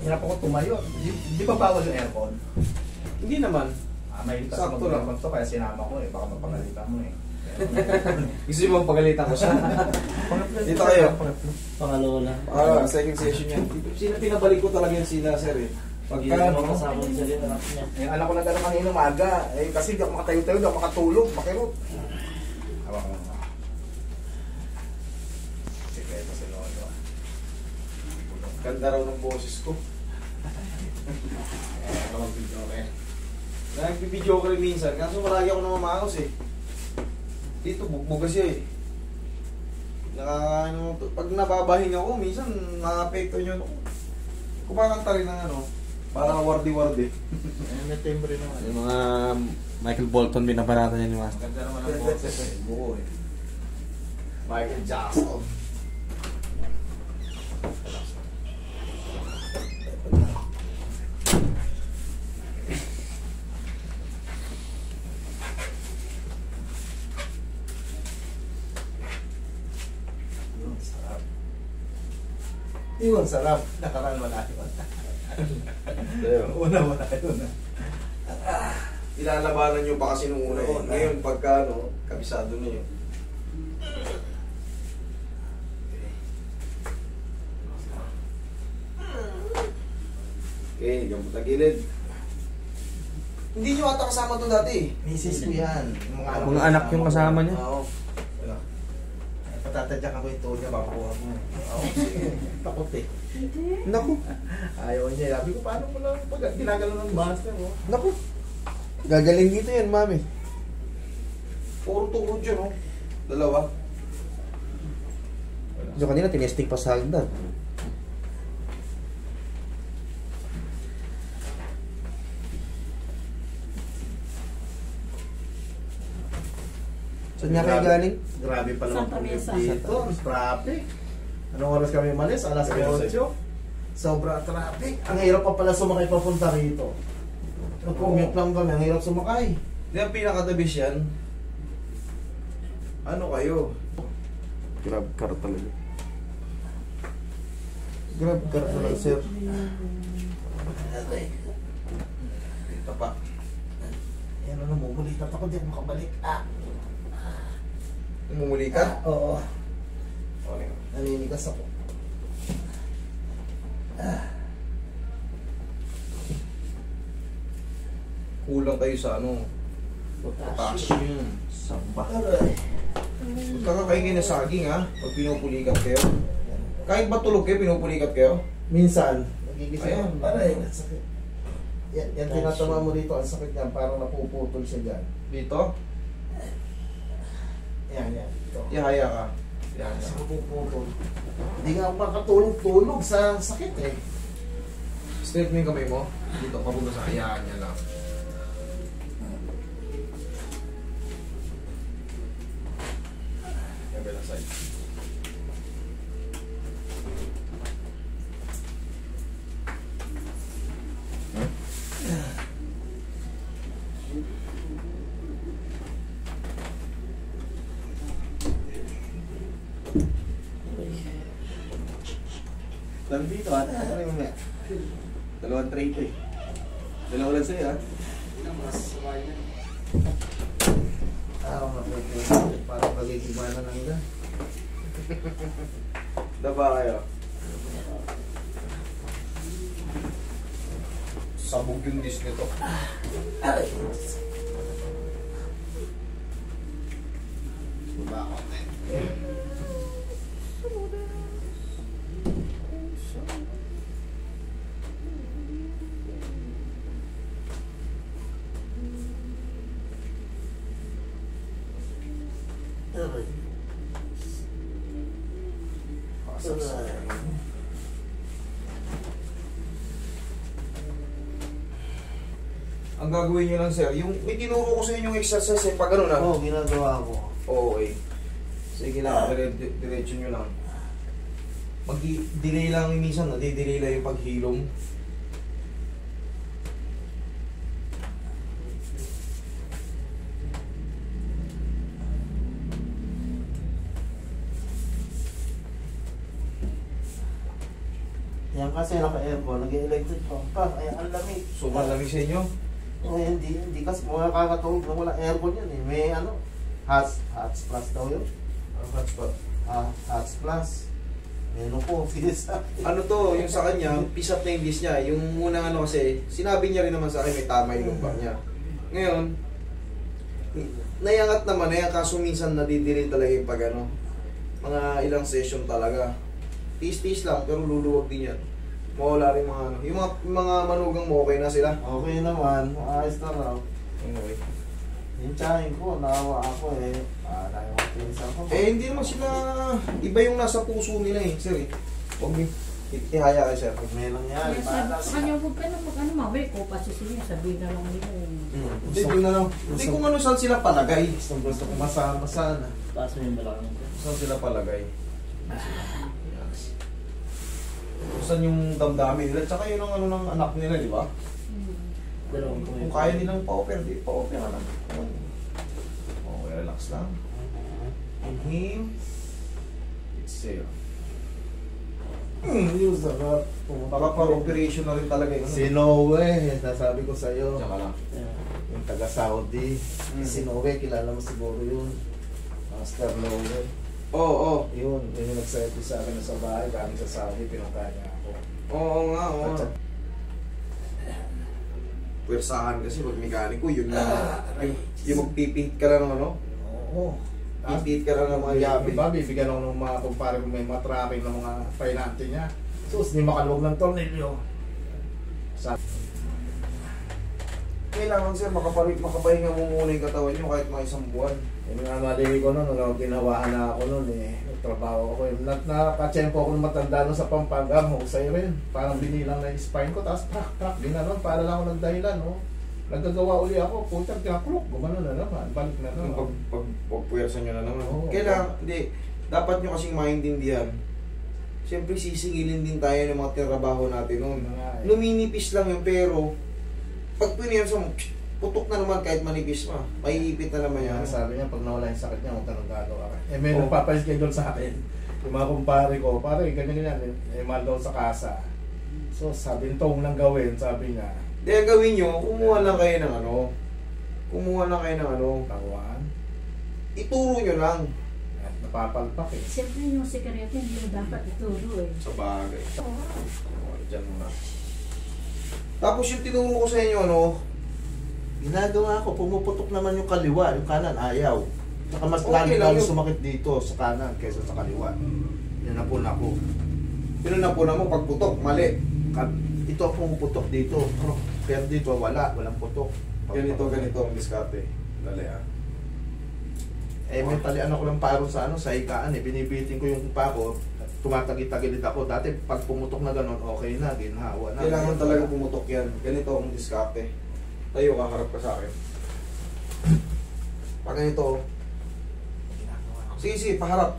hirap ako tumayo. Di ba bawal yung aircon? Hindi naman. May kasi Sakto lang. mag-aircon to, kaya sinama ko eh. Baka mapagalitan mo eh. Gusto mo pagalitan ko siya. Dito kayo. Pangalawa lang. Second session yan. Pinabalik ko talaga yan sila, sir eh. Pagka kasama sa anak niya. Yung anak ko na gano'n kanina umaga. Eh, kasi di ako makatayo-tayo, di ako makatulog, makirot. Hawak mo. Sige, ito si Lolo. Ganda raw ng boses ko. Ito mag-video ko eh. Nagbibideo ko rin minsan, kaso marami ako namamaos eh. Dito, bugbuga siya eh. Pag nababahinga ako, minsan na-apekto nyo. Kumakanta rin ng ano, parang wardi-wardi. May timbre naman. Yung mga Michael Bolton, binabanatan niya ni Master. Ganda naman ang boses eh. Buo eh. Michael Jackson. Yun, sarap. Nakaraan wala yun. Una yun. Ilalabanan nyo pa kasi nung una eh. Ngayon, pagka ano, kabisado na yun. Okay, gamot na gilid. Hindi nyo ata kasama to dati. Misis ko yan. Mga anak yung kasama niya? Oo. Patatadyakan ko yung tuwa niya, makuha mo. Oo, sige. Takot eh. Naku. Ayaw niya. Sabi ko, paano mo lang pag ginagalo ng master mo? Naku. Gagaling dito yan, mami. Puro tuhod yun, oh. Dalawa. So kanina tinesting pa sa hagdan. Saan nga kayo galing? Grabe pala Santa Mesa. dito. Traffic. Anong oras kami malis? Alas 8. Sobra traffic. Ang hirap pa pala sumakay papunta rito. Nag-commute lang kami. Ang hirap sumakay. Hindi ang pinakadabis yan. Ano kayo? Grab car talaga. Grab car na lang, sir. Dito pa. Yan ano, mumulitat ako. Di ako makabalik. Umumuli ka? Oo. Okay. Naninigas ako. Kulang kayo sa ano? Potassium. Samba. Huwag kakakaingin na saging ha, pag pinupulikat kayo. Kahit ba tulog kayo, pinupulikat kayo? Minsan, nagigising Ayan. ako. Aray, ang sakit. Yan tinatama mo dito. Ang sakit niya. Parang napuputol siya dyan. Dito? Yan. Ito. Ihaya ka. Yan. Kasi napuputol. Hindi nga ako makatulog-tulog sa sakit eh. Straight mo yung kamay mo. Dito, papunta sa hayaan niya lang. Kabilang side. Dami dito, ano yung mamaya? Dalawang tray ito eh. Dalawa lang sa'yo, ha? Araw na po ito. Parang pagigibana ng ilan. Daba kayo. Sabog yung disc nito. Baba ako. Aray. Ang gagawin nyo lang sir, yung may tinuro ko sa inyo yung exercise eh, pag ano na. Oo, ginagawa ko. Okay. Sige lang, diretso nyo lang. Mag-delay lang minsan, nadi-delay lang yung paghilom. Yan kasi naka-aircon, nag-electric pa. Ay, ang lamig. So, malamig sa inyo? Hindi kasi makakatulog na wala aircon yan eh. May ano, hot plus daw yun. Ang hotspot. Hot plus. Meron po, fizz. Ano to, yung sa kanya, piece up na yung disc niya. Yung unang ano kasi, sinabi niya rin naman sa akin may tama yung lumbar niya. Ngayon, naiangat naman eh, kaso minsan nadidelay talaga yung pag ano, mga ilang session talaga. Tiis-tiis lang, pero luluwag din yan. Mawala rin mga ano. Yung mga manugang mo, okay na sila? Okay naman, ayos na raw. Okay. Yung tsahin ko, naawa ako eh. Yung pinsan ko. Eh, hindi naman sila, iba yung nasa puso nila eh, sir eh. Huwag niyo, ihaya kayo sir. Pag may nangyari, Kaya sabi sa kanya, huwag ka na mag-ano, mabay ko pa siya, sabihin na lang nila. Hindi, yun na lang. Hindi kung ano saan sila palagay. Gusto ko masama sana. Taas mo yung balakang ko. Saan sila palagay? Saan yung damdamin nila? Tsaka yun ang ano ng anak nila, di ba? Dalawang po Kung kaya nilang pa-offer, di pa-offer na lang. Okay, relax lang. Inhale. Exhale. Yung sarap. Baka pa-operation na rin talaga yun. Si Noe, nasabi ko sa'yo. Tsaka lang. Yung taga-Saudi. Si Noe, kilala mo siguro yun. Master Noe. Oo, Yun yung nagsabi sa akin sa bahay, galing sa Saudi, pinuntahan niya ako. oo nga, oo. At sa- Pwersahan kasi pag mekaniko, yun na. Yung magpipihit ka lang ng ano? Oo. Pipihit ka lang ng mga yabi. Diba, bibigyan ako ng mga kumpare kung may matracking ng mga painante niya. Sus, hindi makaluwag ng tornilyo. Kailangan sir, makapahinga mo muna yung katawan nyo kahit mga isang buwan. Yung nga mali ko nun, ginawahan na ako nun eh. Nagtrabaho ako eh. Nakatsempo ako ng matanda nun sa Pampanga, husay rin. Parang binilang na yung spine ko, tapos trak, ginanon, para lang ako nagdahilan, no? Nagagawa uli ako, putang kinakulok, gumano na naman, balik na naman. Pagpuwersa nyo na naman. Oo. Kailangan, hindi, dapat nyo kasing maintindihan. Siyempre sisingilin din tayo ng mga trabaho natin noon. Luminipis lang yun, pero pag pinirsa mo, putok na naman kahit manipis ma. Maiipit na naman yan. Kaya sabi niya, pag nawala yung sakit niya, huwag ka nang gagawa ka. Eh, may Oo. nagpapaschedule sa akin. Yung mga kumpare ko, pare, ganyan, eh, mahal daw sa kasa. So, sabi nito, huwag nang gawin, sabi niya. Kaya gawin nyo, kumuha lang kayo ng ano. Kumuha lang kayo ng ano. Tawaan. Ituro nyo lang. At napapalpak eh. Siyempre yung sigareto, hindi mo dapat ituro eh. Sa bagay. Diyan muna. Tapos yung tinuro ko sa inyo, ano, Ginagawa ko, pumuputok naman yung kaliwa, yung kanan, ayaw. Saka mas Okay lang lalo yun. sumakit dito sa kanan kaysa sa kaliwa. Yan na po na ako. pinunapuna mo pagputok, mali. Ito ang pumuputok dito. Pero dito, walang putok. Ganito ang diskarte. Dali ah. Eh, may talian ako ng paro sa sa hikaan eh. Binibiting ko yung pako, tumatagit-tagilid ako. Dati, pag pumutok na ganun, okay na, ginhawa na. Kailangan talaga pumutok yan. Ganito ang diskarte. Tayo, kaharap ka sa akin. Pag ganito, sige, paharap.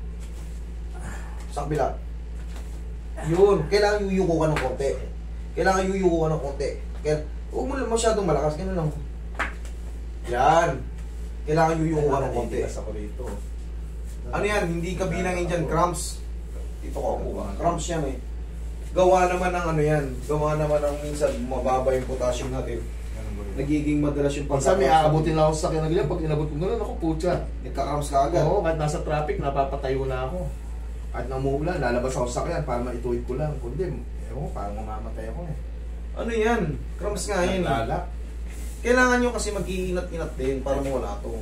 Sa kabila. Yun, kailangan yuyuko ka ng konti. Kailangan yuyuko ka ng konti. Kaya, huwag mo lang masyadong malakas, ganun lang. Yan. Kailangan yuyuko ka ng konti. Natigas ako rito. Ano yan, hindi kabilangin dyan, cramps. Dito ko ako ba? Cramps yan eh. Gawa naman ng ano yan. Gawa naman ng minsan mababa yung potassium natin. Nagiging madalas yung Pagsa may aabutin lang ako sa sakyan ng ganyan, pag inabot ko ganun, ako putya. Nagka-cramps ka agad. Oo, kahit nasa traffic, napapatayo na ako. Kahit namuulan, lalabas ako sa sakyan para maituwid ko lang. Kundi, ewan ko, parang mamamatay ako eh. Ano yan? Cramps nga yan eh. Lala. Kailangan nyo kasi mag-iinat-inat din para mawala to.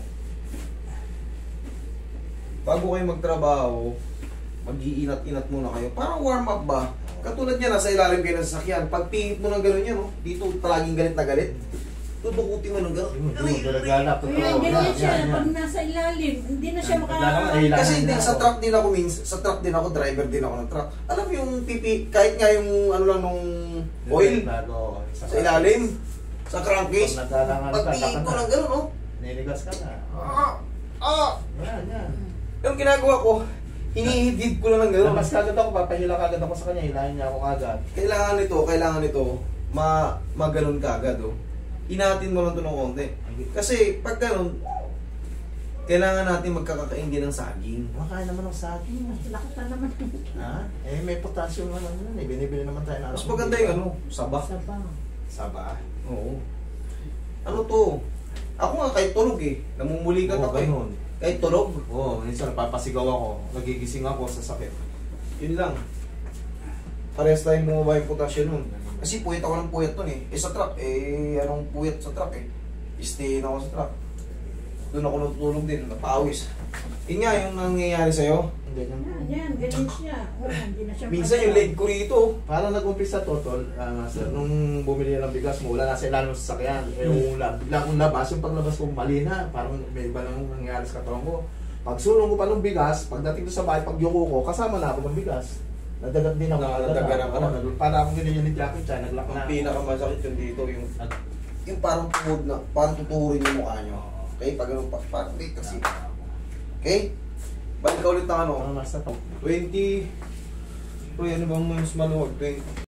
Bago kayo magtrabaho, mag-iinat-inat muna kayo. Parang warm up ba? Katulad yan, nasa ilalim kayo ng sasakyan. Pag pihit mo ng gano'n yan, oh, dito palaging galit na galit. Tutukutin mo ng gano'n. Naglalap. Kaya ganyan siya, pag nasa ilalim, hindi na siya Kailangan- Kasi din sa truck din ako sa truck din ako, driver din ako ng truck. Alam mo yung pipi, kahit nga yung ano lang nung oil sa ilalim, sa crankcase, Pag naglalangan ka, pag pihit ko taka na. ng gano'n, oh. Niligas ka na. Yan. Yung ginagawa ko, hinihidid ko lang ng gano'n. Labas kagad ako, papahila kagad ako sa kanya, hilahin niya ako kagad. Kailangan nito, maganon ka agad, oh. Inatin mo lang ito ng konti. Kasi pag gano'n, Kailangan natin magkakakain din ng saging. Makain naman ng saging. Lakas na naman. Ha? Eh, may potassium naman yun eh. Binibili naman tayo na. Mas maganda yung ano, saba. Saba. Saba. Oo. Ano to? Ako nga kahit tulog eh. Namumuli ka ako eh. ganun. Kahit tulog. Oo, minsan napapasigaw ako. Nagigising ako sa sakit. Yun lang. Parehas tayong bumaba yung potassium nun. Kasi puyat ako ng puyat nun eh. Eh sa truck, anong puyat sa truck eh. Stay ako sa truck. Doon ako natutulog din, napawis. Yun nga yung nangyayari sa'yo. Yan, ganyan siya. Oh, hindi na siya Minsan yung leg ko rito. Parang nag-umpisa to, tol, master, nung bumili ng bigas mo, wala na sa ilalim ng sasakyan. Eh, bigla kong labas, yung paglabas ko mali na, parang may iba nang nangyari sa katawan ko. Pag sulong ko pa ng bigas, pagdating ko sa bahay, pag yuko ko, kasama na ako ng bigas. Nadadag din ako. Nadagaran ka na. Para akong ganyan ni Jackie Chan, naglak na. Ang pinakamasakit yung dito, yung parang tuhod na, parang tuturin yung mukha nyo. Okay, pag ano, parang dito kasi. Okay? Balik ka ulit ng ano? Master, 20. Uy, ano bang mas maluwag? 20.